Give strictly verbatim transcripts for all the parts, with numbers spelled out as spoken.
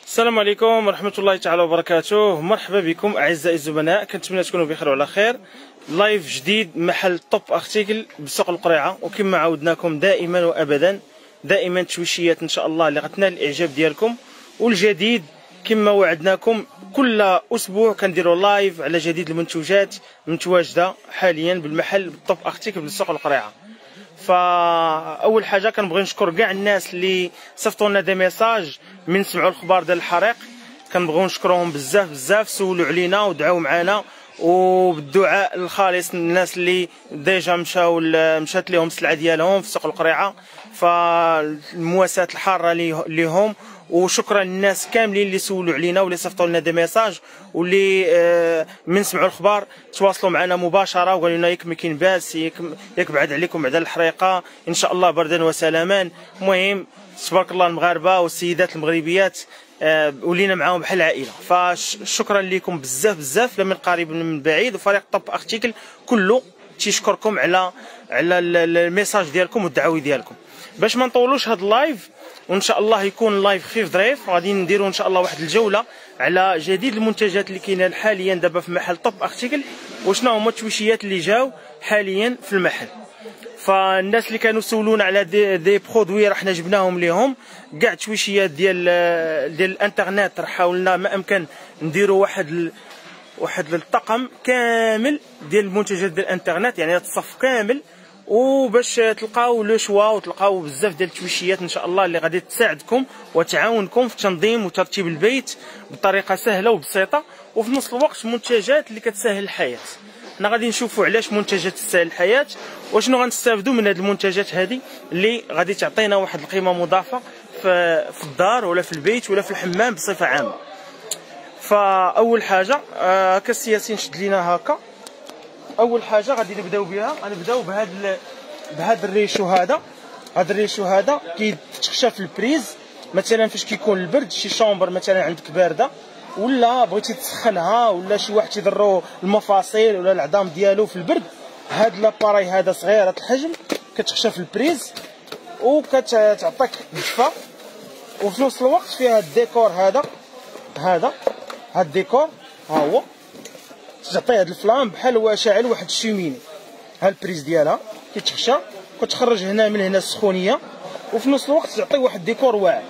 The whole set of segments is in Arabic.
السلام عليكم ورحمة الله تعالى وبركاته. مرحبا بكم أعزائي الزبناء، كنتمنى تكونوا بخير وعلى خير. لايف جديد محل توب ارتيكل بسوق القريعة، وكما عودناكم دائما وأبدا دائما تشويشيات إن شاء الله اللي غتنال الإعجاب ديالكم. والجديد كما وعدناكم كل أسبوع كنديروا لايف على جديد المنتوجات المتواجدة حاليا بالمحل توب ارتيكل بسوق القريعة. فاول حاجه كنبغي نشكر كاع الناس اللي صيفطوا لنا دي ميساج من سمعوا الخبر ديال الحريق، كنبغيو نشكرهم بزاف بزاف، سولوا علينا ودعاو معنا، وبالدعاء الخالص الناس اللي ديجا مشاو مشات لهم السلعه ديالهم في سوق القريعه، فالمواساه الحاره ليهم. وشكرا للناس كاملين اللي سولوا علينا واللي صيفطوا لنا دي ميساج، واللي من سمعوا الخبر تواصلوا معنا مباشره وقالوا لنا ياك ما كاين باس، ياك بعد عليكم بعد الحريقه ان شاء الله بردا وسلاما. المهم تبارك الله المغاربه والسيدات المغربيات ولينا معاهم بحال العائله، فشكرا لكم بزاف بزاف لا من قريب من بعيد. وفريق توب ارتيكل كله تيشكركم على على الميساج ديالكم والدعوي ديالكم. باش ما نطولوش هذا اللايف، وان شاء الله يكون لايف خفيف ظريف، غادي نديروا ان شاء الله واحد الجوله على جديد المنتجات اللي كاينه حاليا دابا في محل توب ارتيكل، وشنو هما التويشيات اللي جاو حاليا في المحل. فالناس اللي كانوا سولونا على دي, دي برودوي راه حنا جبناهم ليهم كاع التويشيات ديال ديال الانترنت، راه حاولنا ما امكن نديروا واحد ال... واحد الطقم كامل ديال المنتجات ديال الانترنت، يعني الصف كامل، وباش تلقاو لو شوا وتلقاو بزاف ديال التويشيات ان شاء الله اللي غادي تساعدكم وتعاونكم في تنظيم وترتيب البيت بطريقه سهله وبسيطه، وفي نفس الوقت منتجات اللي كتسهل الحياه. حنا غادي نشوفوا علاش منتجات تسهل الحياه وشنو غنستافدوا من هذه المنتجات هذه اللي غادي تعطينا واحد القيمه مضافه في في الدار ولا في البيت ولا في الحمام بصفه عامه. فاول حاجه هكا السي ياسين شد لينا هكا، اول حاجه غادي نبداو بها غنبداو بهذا بهذا الريشو. هذا هذا الريشو هذا كيتخشى في البريز، مثلا فاش كيكون البرد، شي شومبر مثلا عندك بارده ولا بغيتي تسخنها ولا شي واحد تيضرو المفاصل ولا العظام ديالو في البرد، هذا لاباراي هذا صغير الحجم كتخشى في البريز وكتعطيك دفا، وفي نفس الوقت فيها الديكور هذا هذا هذا الديكور ها هو تعطي هاد الفلام بحال هو شاعل واحد الشيميني. ها البريز ديالها كيتخشى، كتخرج هنا من هنا السخونيه، وفي نفس الوقت تعطي واحد الديكور واعر.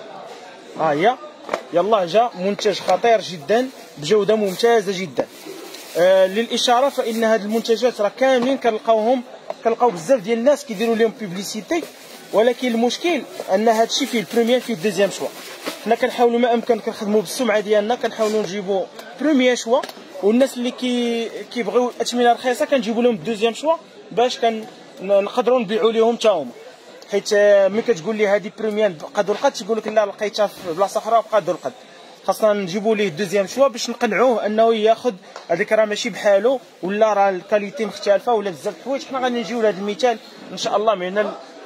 ها هي يلا جا منتج خطير جدا بجوده ممتازه جدا. آه للاشاره فان هاد المنتجات راه كاملين كنلقاوهم كنلقاو بزاف ديال الناس كيديروا لهم بوبليسيتي، ولكن المشكل ان هاد الشيء فيه البريمير فيه الدوزيام شوا. حنا كنحاولوا ما امكن كنخدموا بالسمعه ديالنا، كنحاولوا نجيبوا بريمير شوا، والناس اللي كي كيبغيو الاثمنه رخيصه كنجيبوا لهم الدوزيام شوا باش كنقدروا نبيعوا لهم حتى هما. حيت ملي كتقول لي هذه بريمير بقدر القد تيقول لك لا لقيتها في بلاصه اخرى بقدر القد، خاصنا نجيبوا ليه الدوزيام شوا باش نقنعوه انه ياخذ هذيك راه ماشي بحالو ولا راه الكاليتي مختلفه ولا بزاف د الحوايج. حنا غادي نجيو لهذا المثال ان شاء الله من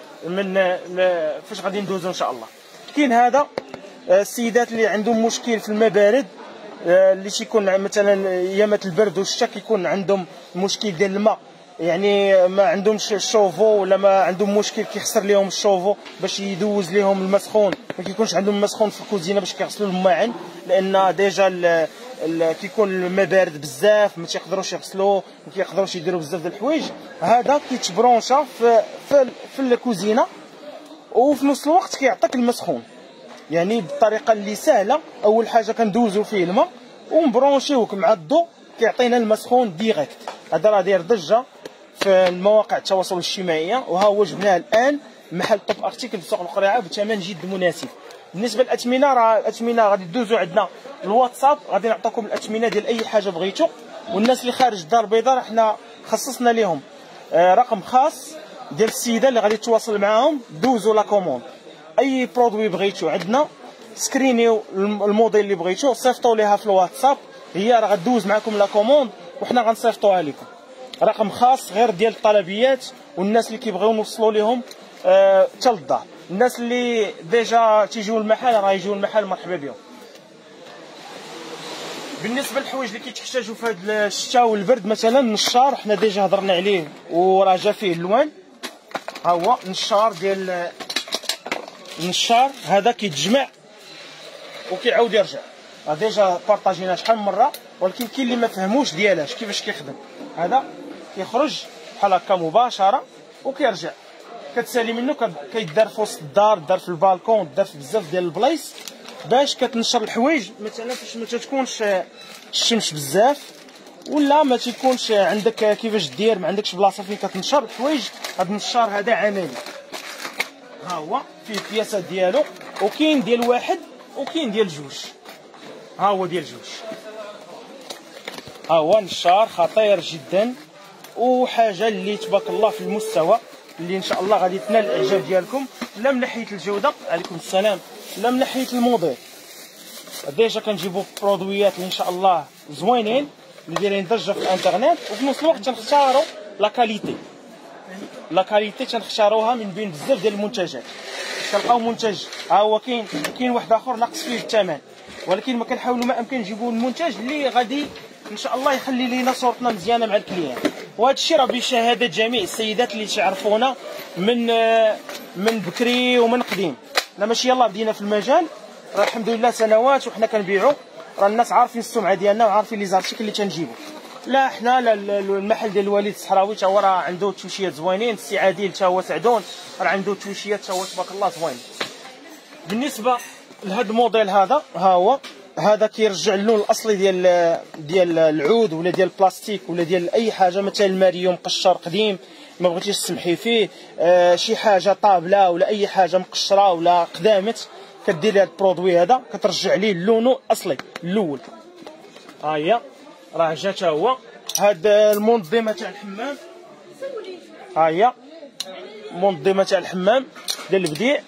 من فاش غادي ندوزو ان شاء الله. كاين هذا السيدات اللي عندهم مشكل في الماء بارد، اللي تيكون مثلا ايامات البرد والشتاء كيكون عندهم مشكل ديال الماء، يعني ما عندهمش الشوفو ولا ما عندهم مشكل كيخسر لهم الشوفو باش يدوز لهم الماء سخون، ما كيكونش عندهم الماء سخون في الكوزينه باش كيغسلوا الماعن، لان ديجا كيكون الماء بارد بزاف ما تيقدروش يغسلوه، ما كيقدروش يديروا بزاف ديال الحوايج. هذا كيتبرونشا في في, في الكوزينه، وفي نفس الوقت كيعطيك الماء سخون، يعني بالطريقه اللي سهله. اول حاجه كندوزو فيه الماء ونبرونشيوك مع الضو كيعطينا الماء سخون ديريكت. هذا راه داير ضجه في مواقع التواصل الاجتماعي، وها هو جبناه الان محل توب ارتيكل في سوق القريعه بثمن جد مناسب. بالنسبه للاثمنه راه الاثمنه غادي تدوزوا عندنا الواتساب، غادي نعطيكم الاثمنه ديال اي حاجه بغيتو. والناس اللي خارج الدار البيضاء راه حنا خصصنا لهم رقم خاص ديال السيده اللي غادي تواصل معاهم، دوزوا لا كوموند اي برودوي بغيتو عندنا، سكرينيو الموديل اللي بغيتو صيفطوا ليها في الواتساب، هي راه غدوز معكم لا كوموند وحنا غنصيفطوها لكم. رقم خاص غير ديال الطلبيات والناس اللي كيبغيو نوصلوا لهم حتى آه للدار. الناس اللي ديجا تيجيو المحل راه يجيو المحل مرحبا بهم. بالنسبه للحوايج اللي كيتحتاجوا في هذا الشتاء والبرد، مثلا النشار حنا ديجا هضرنا عليه وراه جا فيه اللوان. ها هو النشار ديال النشار هذا كيتجمع وكيعاود يرجع. ديجا بارطاجينا شحال من مره، ولكن كاين اللي ما فهموش ديالاش كيفاش كيخدم. هذا كيخرج بحال هكا مباشره وكيرجع، كتسالي منه، كيدار في وسط الدار، دار في البالكون، دار في بزاف ديال البلايص باش كتنشر الحوايج. مثلا فاش ما تكونش الشمس بزاف ولا ما تيكونش عندك كيفاش دير، ما عندكش بلاصه فين كتنشر الحوايج، هذا النشار هذا عملي. ها هو فيه البياسات ديالو، وكاين ديال واحد وكاين ديال جوج. ها هو ديال جوج، ها هو نشار خطير جدا، وحاجه اللي تبارك الله في المستوى، اللي ان شاء الله غادي تنال الاعجاب ديالكم، لا من ناحيه الجوده، عليكم السلام، لا من ناحيه الموديل. ديجا كنجيبو برودويات اللي ان شاء الله زوينين، اللي دايرين ضجه في الانترنت، وفي نفس الوقت تنختاروا لا كاليتي. لا كاليتي تنختاروها من بين بزاف ديال المنتجات. كنلقاو منتج ها هو كاين كاين واحد اخر ناقص فيه الثمن، ولكن ما كنحاولوا ما امكن نجيبوا المنتج اللي غادي ان شاء الله يخلي لينا صورتنا مزيانه مع الكليان. وهذا الشيء راه بشهاده جميع السيدات اللي تعرفونا من من بكري ومن قديم. لا ماشي يلاه بدينا في المجال، راه الحمد لله سنوات وحنا كنبيعوا، راه الناس عارفين السمعه ديالنا وعارفين لي زارتيكل اللي تنجيبو. لا حنا لا المحل ديال الوليد الصحراوي تا هو راه عنده توشيات زوينين، السي عادل تا هو سعدون راه عنده توشيات تا هو تبارك الله زوين. بالنسبه لهذا الموديل هذا، ها هو هذا كيرجع اللون الاصلي ديال ديال العود ولا ديال البلاستيك ولا ديال اي حاجه، مثلا الماريو مقشر قديم ما بغيتيش تسمحي فيه، آه شي حاجه طابله ولا اي حاجه مقشره ولا قدامت، كدير هذا البرودوي هذا كترجع ليه لونه الاصلي الاول. ها هي راه جا تا هو هذا المنظمه تاع الحمام، ها هي منظمه تاع الحمام ديال البديع،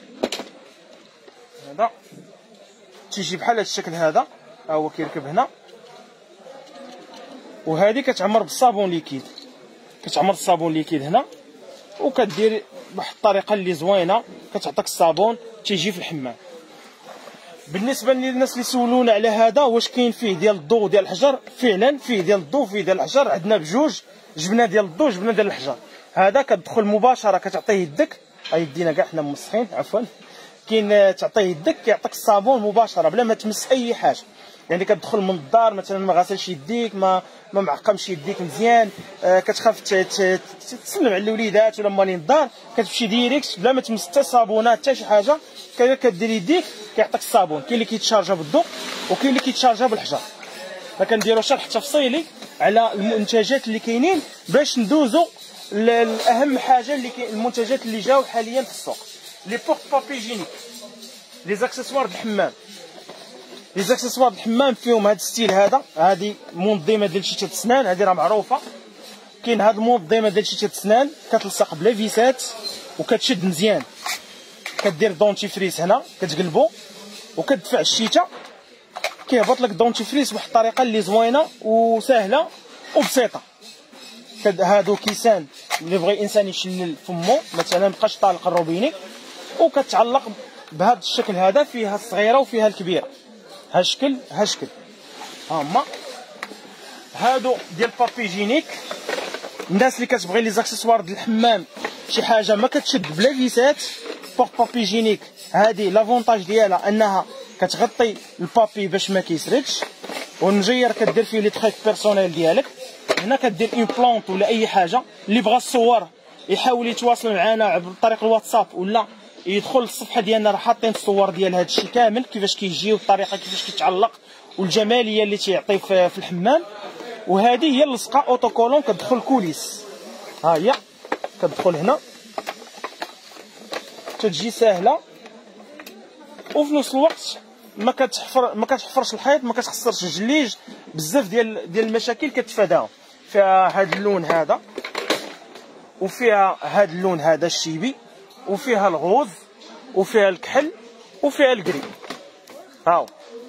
هذا تيجي بحال هذا الشكل هذا، ها هو كيركب هنا، وهذه كتعمر بالصابون ليكيد، كتعمر الصابون ليكيد هنا، وكدير بواحد الطريقه اللي زوينه كتعطيك الصابون تيجي في الحمام. بالنسبه للناس اللي سولونا على هذا واش كاين فيه ديال الضو ديال الحجر، فعلا فيه ديال الضو فيه ديال الحجر، عندنا بجوج، جبنا ديال الضو جبنا ديال الحجر. هذا كتدخل مباشره كتعطيه يدك، يدينا كاع حنا موسخين عفوا، كاين تعطيه يدك كيعطيك الصابون مباشره بلا ما تمس اي حاجه. يعني كتدخل من الدار مثلا ما غاسلش يديك، ما ما معقمش يديك مزيان، آه كتخاف تسلم على الوليدات ولا مالين الدار، كتمشي ديريكت بلا ما تمس حتى صابونات حتى شي حاجه، كدير يديك كيعطيك الصابون. كاين اللي كيتشارجا بالضوء وكاين اللي كيتشارجا بالحجر. فكنديروا شرح تفصيلي على المنتجات اللي كاينين باش ندوزو لاهم حاجه اللي كاين، المنتجات اللي جاو حاليا في السوق. لي بورت بابي جينيك، لي زاكسيسوار د الحمام، لي زاكسيسوار د الحمام فيهم هذا الستيل هذا، هذه منظمه ديال شيشه السنان، هذه راه معروفه. كاين هذه المنظمه ديال شيشه السنان كتلصق بلا فيسات وكتشد مزيان، كدير دونتيفريس هنا كتقلبو وكتدفع الشيته كيهبط لك دونتيفريس بواحد الطريقه اللي زوينه وسهله وبسيطه. هادو كيسان اللي بغى الانسان يشلل فمو مثلا مابقاش طالق الروبيني، وكتعلق بهذا الشكل هذا، فيها الصغيره وفيها الكبيره، ها شكل ها شكل. ها هما هادو ديال بابي جينيك. الناس اللي كتبغي لي زاكسيسوار ديال الحمام شي حاجه ما كتشد بلا فيسات، بورت بابي جينيك هذه لافونتاج ديالها انها كتغطي البابي باش ما كيسردش، والمجير كدير فيه لي تخيك بيرسونيل ديالك. هنا كدير اون بلونط ولا اي حاجه، اللي بغى الصور يحاول يتواصل معنا عبر طريق الواتساب ولا يدخل للصفحه ديالنا، راه حاطين الصور ديال هذا الشيء كامل كيفاش كيجي والطريقه كيفاش كيتعلق والجماليه اللي تيعطي في الحمام. وهذه هي اللصقه اوتوكولون كتدخل كوليس، ها هي كتدخل هنا تتجي ساهله، وفي نفس الوقت ما كتحفر ما كتحفرش الحيط، ما كتخسرش الجليج، بزاف ديال ديال المشاكل كتفاداهم. فيها هذا اللون هذا، وفيها هذا اللون هذا الشيبي، وفيها الغوز، وفيها الكحل، وفيها الكري. هاو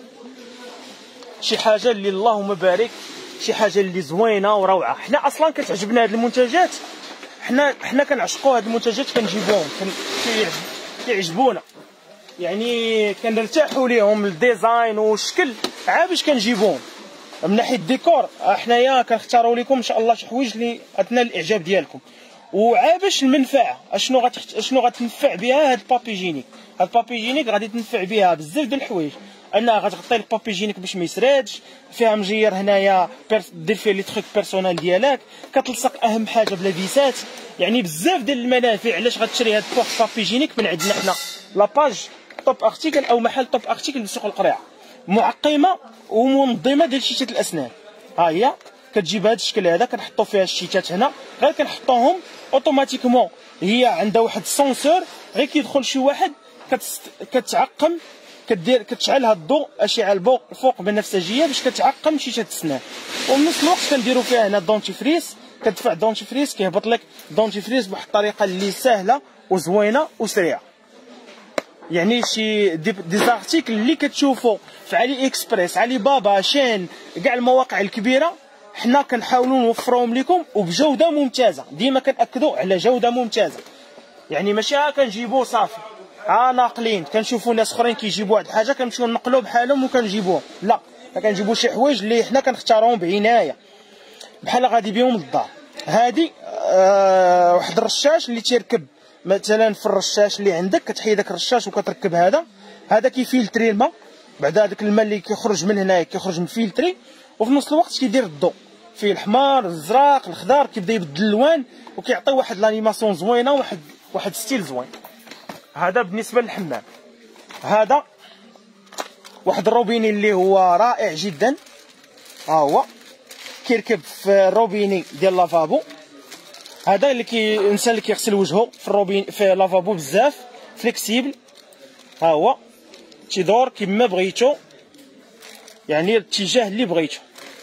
شي حاجه اللي اللهم بارك، شي حاجه اللي زوينه وروعه. حنا اصلا كتعجبنا هاد المنتجات، حنا حنا كنعشقوا هاد المنتجات، كنجيبوهم كيعجبونا، يعني كنرتاحوا ليهم الديزاين والشكل، عا باش كنجيبوهم. من ناحيه الديكور حنايا كنختاروا لكم ان شاء الله شي حوايج اللي غتنال الاعجاب ديالكم، وعا باش المنفعه اشنو غتحت... اشنو غتنفع بها هاد البابي جينيك. هاد البابي جينيك غادي تنفع بها بزاف ديال الحوايج، انها غتغطي البابي جينيك باش ما يسرادش، فيها مجير هنايا دير فيه لي تخيك بيرسونال ديالك، كتلصق اهم حاجه بلا فيسات. يعني بزاف ديال المنافع علاش غتشري هاد بورت بابي جينيك من عندنا حنا لاباج توب ارتيكل او محل توب ارتيكل بسوق القريعه. معقمه ومنظمه ديال شيتات الاسنان. ها هي كتجي بهذا الشكل هذا، كنحطوا فيها الشيتات هنا، غير كنحطوهم اوتوماتيكمون. هي عندها واحد السونسور، غير كيدخل شي واحد كتست... كتعقم، كدير كتشعل هاد الضوء اشعه الفوق فوق بنفسجيه باش كتعقم شيشات السنان. وفي نفس الوقت كنديروا فيها هنا دونتي فريس، كتدفع دونتي فريس كيهبط لك دونتي فريس بواحد الطريقه اللي سهله وزوينه وسريعه. يعني شي دي, دي زارتيكل اللي كتشوفوا في علي اكسبريس، علي بابا، شين، كاع المواقع الكبيره، حنا كنحاولوا نوفروهم لكم وبجوده ممتازه. ديما كنأكدوا على جوده ممتازه، يعني ماشي ها كنجيبوه صافي ها ناقلين، كنشوفوا ناس اخرين كيجيبوا واحد الحاجه كنمشيو نقلوا بحالهم وكنجيبوهم. لا، كنجيبوا شي حوايج اللي حنا كنختاروهم بعنايه بحال غادي بهم للدار. هادي آه واحد الرشاش اللي تيركب مثلا في الرشاش اللي عندك، كتحيد داك الرشاش وكتركب هذا هذا كيفلتري الماء، بعد هذاك الماء اللي كيخرج من هنايا كيخرج مفلتري، وفي نفس الوقت كيدير الضوء فيه الحمار، الزراق، الخضار، كيبدا يبدل الالوان وكيعطي واحد لانيماسيون زوينه، واحد واحد ستيل زوين. هذا بالنسبه للحمام. هذا واحد الروبيني اللي هو رائع جدا، ها هو كيركب في الروبيني ديال لافابو. هذا اللي كي الانسان اللي كيغسل وجهه في الروبين في لافابو بزاف فليكسيبل، ها هو تيدور كيما بغيتو، يعني الاتجاه اللي بغيتو،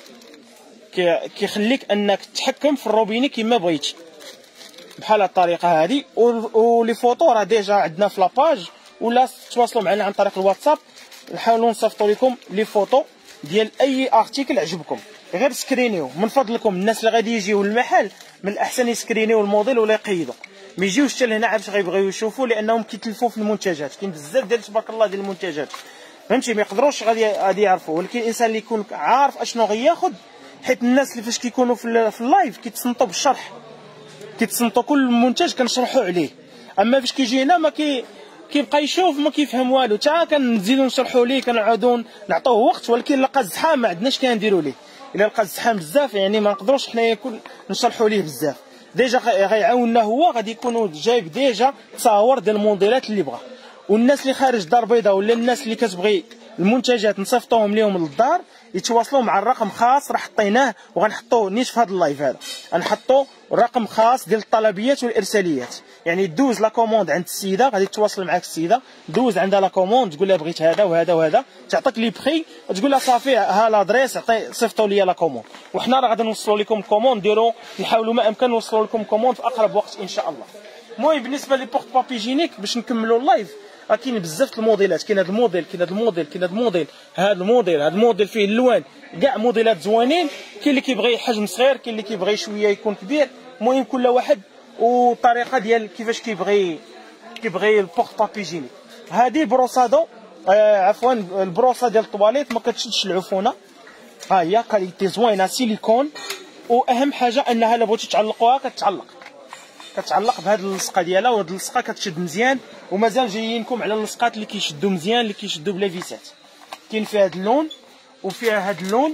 كيخليك انك تتحكم في الروبيني كيما بغيتي بحال الطريقه هذه. ولي فوطو راه ديجا عندنا في لاباج، ولا تواصلوا معنا عن طريق الواتساب نحاولوا نصيفطوا لكم لي فوطو ديال اي ارتيكل عجبكم. غير سكرينيو من فضلكم، الناس اللي غادي يجيو للمحل من الاحسن يسكرينيو الموديل ولا يقيدوا، ما يجيوش حتى لهنا عاد غيبغيو يشوفوا، لانهم كيتلفوا في المنتجات. كاين بزاف ديال تبارك الله ديال المنتجات فهمتي ما يقدروش غادي غادي يعرفوا، ولكن الانسان اللي يكون عارف اشنو غياخذ، حيت الناس اللي فاش كيكونوا في, في اللايف كيتصنتوا بالشرح، كيتصنتوا كل منتج كنشرحوا عليه. اما فاش كيجي هنا ما كي كيبقى يشوف ما كيفهم والو، تا كنزيدو نشرحوا ليه، كنعاودو نعطوه وقت، ولكن لقى الزحام ما عندناش كنديروا ليه. الا لقى الزحام بزاف يعني ما نقدروش حنايا كل نشرحوا ليه بزاف. ديجا غيعاوننا هو، غادي يكونوا جايب ديجا تصاور ديال الموديلات اللي بغا. والناس اللي خارج الدار البيضاء ولا الناس اللي كتبغي المنتجات نصيفطوهم ليهم للدار، يتواصلوا مع الرقم خاص راه حطيناه وغنحطوه نيت في هذا اللايف هذا، غنحطوا رقم خاص ديال الطلبيات والارساليات. يعني دوز لا كوموند عند السيده، غادي تواصل معاك السيده، دوز عندها لا كوموند، تقول لها بغيت هذا وهذا وهذا، تعطيك لي بخي، وتقول لها صافي ها لادريس، عطي صيفطوا لي لا كوموند، وحنا راه غادي نوصلوا لكم الكوموند، نديروا نحاولوا ما امكن نوصلوا لكم الكوموند في اقرب وقت ان شاء الله. المهم بالنسبه لي بورت بابي جينيك باش نكملوا اللايف، راه كاين بزاف الموديلات، كاين هذا الموديل، كاين هذا الموديل، كاين هذا الموديل، هذا الموديل، هذا الموديل فيه اللوان، كاع موديلات زوينين. كاين اللي كيبغي حجم صغير، كاين اللي كيبغي شويه يكون كبير. المهم كل واحد والطريقه ديال كيفاش كيبغي كيبغي البورت بابي جينيك. هذه بروسادو آه عفوا البروسه ديال الطواليت ما كتشدش العفونه، ها هي كاليتي زوينه سيليكون، واهم حاجه انها الا بغيتي تعلقوها كتعلق كتعلق بهذه اللصقه ديالها، وهذه اللصقه كتشد مزيان. ومازال جايينكم على اللصقات اللي كيشدوا مزيان، اللي كيشدوا بلا فيسات. كاين فيها هذا اللون وفيها هذا اللون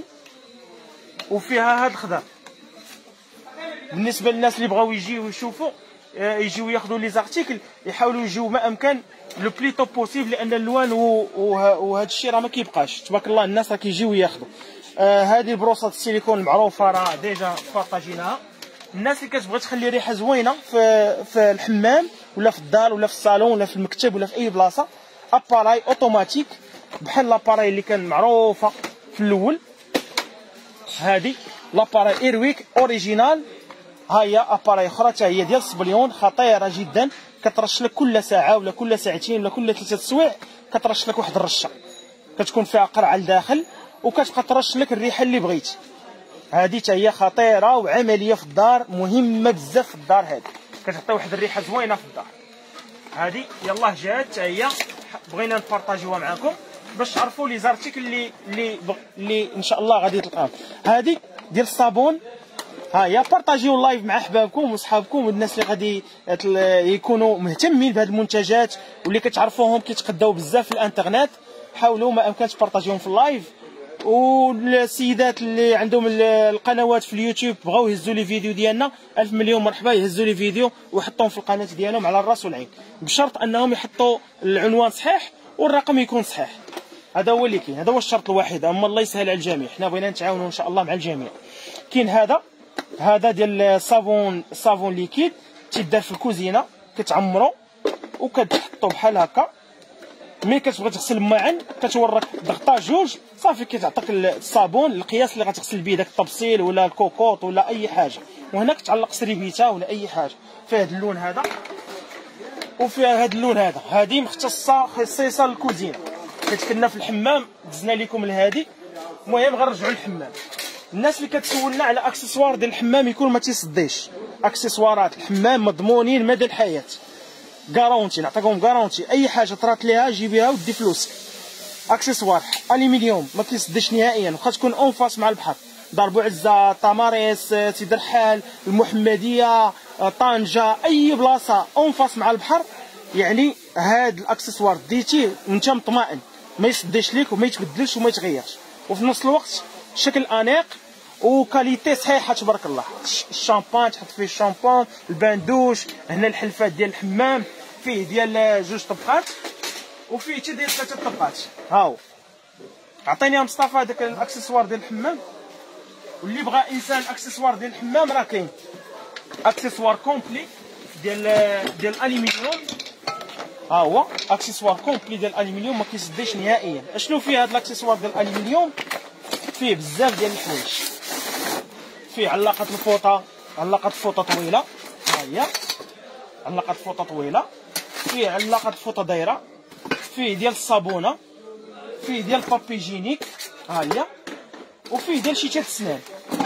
وفيها هذا الخضر. بالنسبه للناس اللي بغاو يجيو يشوفوا يجيو ياخذوا لي زارتيكل، يحاولوا يجيو ما امكن لو بلي توب بوسيبل، لان اللوان وهذا الشيء راه ما كيبقاش تبارك الله. الناس راه كيجيو ياخذوا. آه هذه البروصه السيليكون المعروفه راه ديجا بارطاجيناها. الناس اللي كتبغي تخلي ريحه زوينه في في الحمام ولا في الدار ولا في الصالون ولا في المكتب ولا في اي بلاصه، اباراي اوتوماتيك بحال لاباراي اللي كان معروفه في الاول. هذه لاباراي ايرويك اوريجينال، ها هي اباراي اخرى حتى هي ديال الصبليون، خطيره جدا. كترش لك كل ساعه ولا كل ساعتين ولا كل ثلاثه سوايع كترش لك واحد الرشه، كتكون فيها قرعه لداخل وكتبقى ترش لك الريحه اللي بغيتي. هذه حتى هي خطيره وعمليه في الدار، مهمه بزاف في الدار. هذه كتعطي واحد الريحه زوينه في الدار. هذه يلاه جات حتى هي بغينا نبارطاجيوها معكم باش تعرفوا لي زارتيكل اللي اللي اللي ان شاء الله غادي تلقاهم. هذه ديال الصابون، ها هي بارطاجيو اللايف مع احبابكم وصحابكم والناس اللي غادي يكونوا مهتمين بهذه المنتجات واللي كتعرفوهم كيتقداو بزاف في الانترنت. حاولوا ما امكن تبارطاجيهم في اللايف. والسيدات اللي عندهم القنوات في اليوتيوب بغاو يهزوا لي فيديو ديالنا، الف مليون مرحبا، يهزوا لي فيديو ويحطوهم في القناه ديالهم على الراس والعين، بشرط انهم يحطوا العنوان صحيح والرقم يكون صحيح. هذا هو اللي كاين، هذا هو الشرط الوحيد. اما الله يسهل على الجميع، حنا بغينا نتعاونوا ان شاء الله مع الجميع. كاين هذا هذا ديال الصابون، الصابون ليكيد تيدار في الكوزينه، كتعمرو وكتحطو بحال هكا. ملي كتبغي تغسل معا كتورك ضغطه جوج صافي كتعطيك الصابون القياس اللي غتغسل به داك الطبسيل ولا الكوكوط ولا اي حاجه. وهنا كتعلق سريبيته ولا اي حاجه. فيها هذا اللون هذا وفيها هذا اللون هذا. هذه مختصه خصيصه للكوزينه، حيت كنا في الحمام دزنا لكم لهادي. المهم غنرجعوا للحمام. الناس اللي كتسولنا على اكسسوار ديال الحمام يكون ما تيصديش. اكسسوارات الحمام مضمونين مدى الحياه، كارونتي، نعطيكم كارونتي. اي حاجه طرات ليها جيبيها ودي فلوسك. اكسسوار الومنيوم ما كيسدش نهائيا، واخا تكون اون فاس مع البحر. دار بوعزه، تماريس، سيدي رحال، المحمديه، طنجه، اي بلاصه اون فاس مع البحر، يعني هاد الاكسسوار ديتيه وانت مطمئن ما يسديش ليك وما يتبدلش وما يتغيرش، وفي نفس الوقت شكل انيق وكاليتي صحيحه تبارك الله. الشامبان تحط فيه الشامبون، الباندوش، هنا الحلفات ديال الحمام، فيه ديال جوج طبقات وفيه حتى ديال ثلاثه طبقات. ها هو عطيني يا مصطفى هذاك الاكسسوار ديال الحمام. واللي بغى انسان اكسسوار ديال الحمام راه كاين اكسسوار كومبلي ديال ديال الالومنيوم. ها هو اكسسوار كومبلي ديال الالومنيوم ما كيسديش نهائيا. اشنو فيه هذا الاكسسوار ديال الالومنيوم؟ فيه بزاف ديال الحوايج. فيه علاقه الفوطه، علاقه فوطه طويله، ها هي علاقه فوطه طويله. فيه علاقه فوطه دايره. فيه ديال الصابونه. فيه ديال بابيجينيك، ها هي. وفيه ديال شيتات السنان.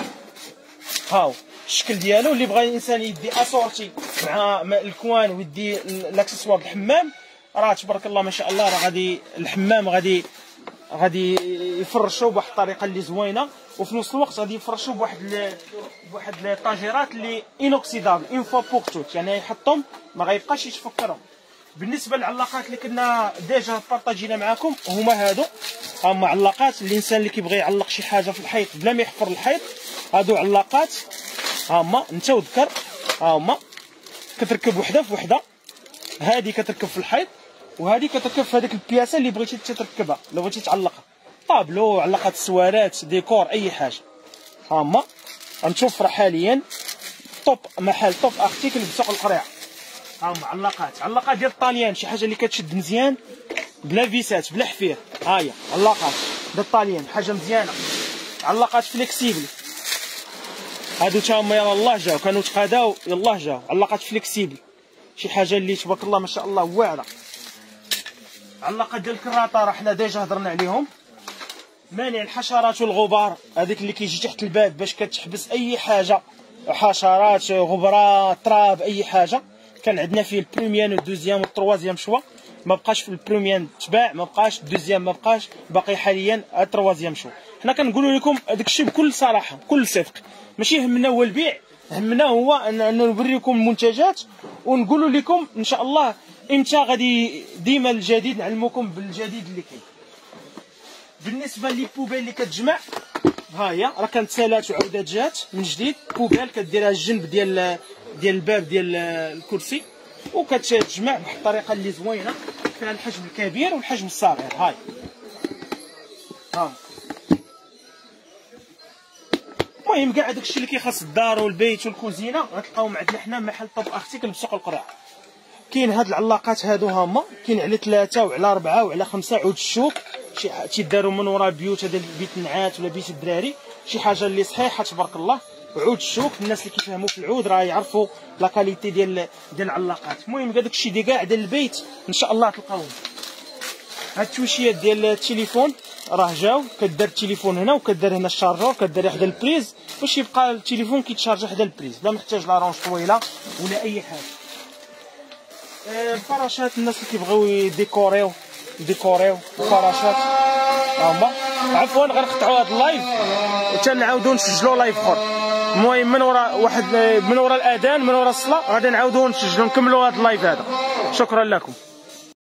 ها هو الشكل ديالو. اللي بغى الانسان يدي اسورتي مع الكوان ويدي الاكسسوار الحمام، راه تبارك الله ما شاء الله، راه غادي الحمام غادي غادي يفرشوا بواحد الطريقه اللي زوينه، وفي نفس الوقت غادي يفرشوا بواحد ل... بواحد الطاجيرات اللي انوكسيدابل اون فوا بوغ توت، يعني يحطهم ما غيبقاش يتفكروا. بالنسبه للعلاقات اللي كنا ديجا بارطاجينا معكم هما هادو، هما علاقات الانسان اللي كيبغي يعلق شي حاجه في الحيط بلا ما يحفر الحيط. هادو علاقات هما انت وذكر، هما كتركب وحده في وحده. هذه كتركب في الحيط وهذه كتركب في هذيك البياسه اللي بغيتي تركبها، لو بغيتي تعلقها طابلو، علقات السوارات، ديكور، اي حاجه. هما غنشوف راه حاليا توب محل توب ارتيكل بسوق القريعه. هما علاقات علاقات ديال الطاليان، شي حاجه اللي كتشد مزيان بلا فيسات بلا حفير. ها هي علاقات ديال الطاليان، حاجه مزيانه. علاقات فليكسيبل، هادو تا هما يلاه الله جاو، كانوا تقاداو يلاه جاو. علاقات فليكسيبل شي حاجه اللي تبارك الله ما شاء الله واعره. علاقات ديال الكراطه راه حنا ديجا هضرنا عليهم. مانع الحشرات والغبار، هذيك اللي كيجي تحت الباب باش كتحبس اي حاجه، حشرات، غبره، تراب، اي حاجه. كان عندنا فيه البريميان والدوزيام والتروازيام شوا، ما بقاش في البريميان تباع، ما بقاش الدوزيام، ما بقاش، باقي حاليا التروازيام شوا. حنا كنقولوا لكم هذاك الشيء بكل صراحه بكل صدق، ماشي همنا هو البيع، همنا هو ان نوريكم المنتجات ونقولوا لكم ان شاء الله امتى غادي ديما الجديد نعلموكم بالجديد اللي كاين. بالنسبه لي بوبيل اللي كتجمع، ها هي راه كانت سالات وعاودات جات من جديد. بوبيل كديرها الجنب ديال ديال الباب ديال الكرسي وكتجمع بواحد الطريقه اللي زوينه، فيها الحجم الكبير والحجم الصغير. هاي ها المهم كاع داكشي اللي كيخص الدار والبيت والكوزينه غتلقاوهم عندنا حنا محل توب ارتيكل بسوق القريعه. كاين هاد العلاقات هادو هما، كاين على ثلاثه وعلى اربعه وعلى خمسه عود الشوك، شي تيداروا من وراء البيوت، هذا بيت النعات ولا بيت الدراري، شي حاجه اللي صحيحه تبارك الله. عود الشوك الناس اللي كيفهموا في العود راه يعرفوا لا كاليتي ديال ديال العلاقات. المهم كاع داكشي ديال كاع ديال البيت ان شاء الله تلقاوهم. هاد التويشيات ديال التليفون راه جاو، كدار التليفون هنا وكدار هنا الشارجور، كدار حدا البريز باش يبقى التليفون كيتشارجا حدا البريز، لا محتاج لا رونج طويله ولا اي حاجه. الفراشات الناس اللي كيبغيو يديكوريو يديكوريو الفراشات هما. عفوا غنقطعوا هذا اللايف وتنعاودوا نسجلوا لايف اخر. المهم من وراء واحد من وراء الاذان، من وراء الصلاه غادي نعاودوا نسجلوا نكملوا هذا اللايف هذا. شكرا لكم.